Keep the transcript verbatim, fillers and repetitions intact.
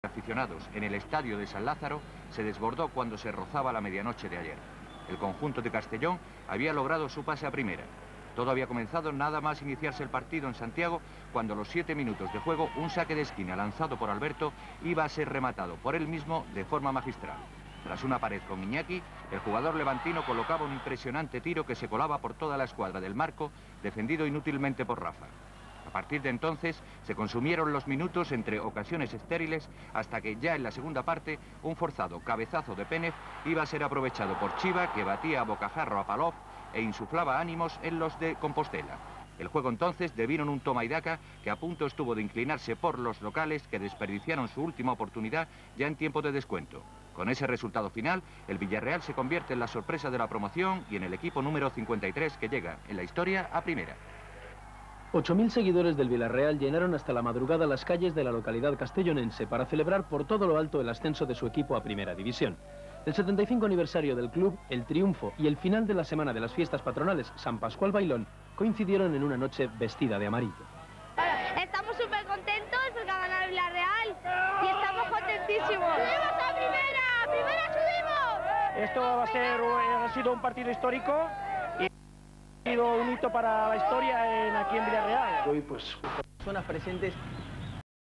aficionados en el estadio de San Lázaro se desbordó cuando se rozaba la medianoche de ayer. El conjunto de Castellón había logrado su pase a primera. Todo había comenzado nada más iniciarse el partido en Santiago, cuando a los siete minutos de juego un saque de esquina lanzado por Alberto iba a ser rematado por él mismo de forma magistral. Tras una pared con Iñaki, el jugador levantino colocaba un impresionante tiro que se colaba por toda la escuadra del marco, defendido inútilmente por Rafa. A partir de entonces se consumieron los minutos entre ocasiones estériles hasta que ya en la segunda parte un forzado cabezazo de Pénez iba a ser aprovechado por Chiva, que batía a bocajarro a Palov e insuflaba ánimos en los de Compostela. El juego entonces devino en un toma y daca que a punto estuvo de inclinarse por los locales, que desperdiciaron su última oportunidad ya en tiempo de descuento. Con ese resultado final, el Villarreal se convierte en la sorpresa de la promoción y en el equipo número cincuenta y tres que llega en la historia a primera. ocho mil seguidores del Villarreal llenaron hasta la madrugada las calles de la localidad castellonense para celebrar por todo lo alto el ascenso de su equipo a Primera División. El setenta y cinco aniversario del club, el triunfo y el final de la semana de las fiestas patronales San Pascual Bailón coincidieron en una noche vestida de amarillo. Estamos súper contentos porque ha ganado el Villarreal y estamos contentísimos. ¡Subimos a Primera! ¡A Primera subimos! Esto va a ser, ha sido un partido histórico y ha sido un hito para la historia en, aquí en Villarreal. Hoy pues personas presentes